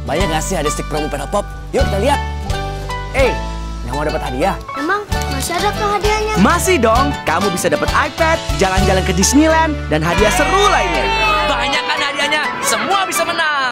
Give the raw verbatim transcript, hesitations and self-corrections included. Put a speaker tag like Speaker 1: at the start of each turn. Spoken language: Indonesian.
Speaker 1: Banyak gak sih hadiah stick promo Pedal Pop? Yuk kita lihat. Eh, yang mau dapat hadiah?
Speaker 2: Emang masih ada kah hadiahnya?
Speaker 3: Masih dong, kamu bisa dapat iPad, jalan-jalan ke Disneyland, dan hadiah seru lainnya.
Speaker 4: Banyak kan hadiahnya, semua bisa menang.